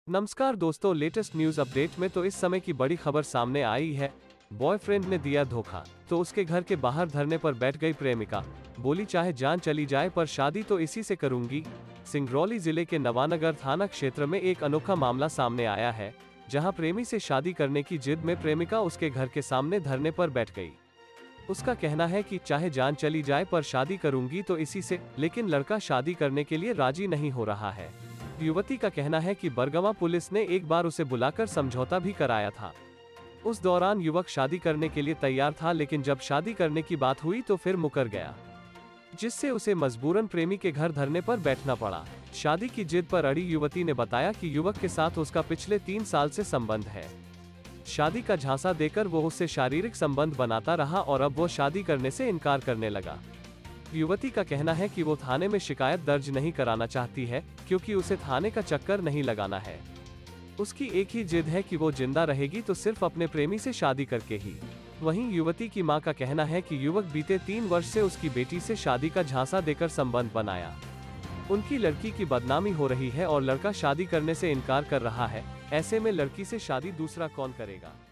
नमस्कार दोस्तों, latest news update में तो इस समय की बड़ी खबर सामने आई है। बॉयफ्रेंड ने दिया धोखा तो उसके घर के बाहर धरने पर बैठ गई प्रेमिका। बोली चाहे जान चली जाए पर शादी तो इसी से करूंगी। सिंगरौली जिले के नवानगर थाना क्षेत्र में एक अनोखा मामला सामने आया है, जहां प्रेमी से शादी करने की जिद में प्रेमिका उसके घर के सामने धरने पर बैठ गई। उसका कहना है कि चाहे जान चली जाए पर शादी करूंगी तो इसी से, लेकिन लड़का शादी करने के लिए राजी नहीं हो रहा है। युवती का कहना है कि बरगवां पुलिस ने एक बार उसे बुलाकर समझौता भी कराया था। उस दौरान युवक शादी करने के लिए तैयार था, लेकिन जब शादी करने की बात हुई तो फिर मुकर गया, जिससे उसे मजबूरन प्रेमी के घर धरने पर बैठना पड़ा। शादी की जिद पर अड़ी युवती ने बताया कि युवक के साथ उसका पिछले 3 साल से संबंध है। शादी का झांसा देकर वो उससे शारीरिक संबंध बनाता रहा और अब वो शादी करने से इनकार करने लगा। युवती का कहना है कि वो थाने में शिकायत दर्ज नहीं कराना चाहती है, क्योंकि उसे थाने का चक्कर नहीं लगाना है। उसकी एक ही जिद है कि वो जिंदा रहेगी तो सिर्फ अपने प्रेमी से शादी करके ही। वहीं युवती की मां का कहना है कि युवक बीते 3 वर्ष से उसकी बेटी से शादी का झांसा देकर संबंध बनाया। उनकी लड़की की बदनामी हो रही है और लड़का शादी करने से इनकार कर रहा है। ऐसे में लड़की से शादी दूसरा कौन करेगा।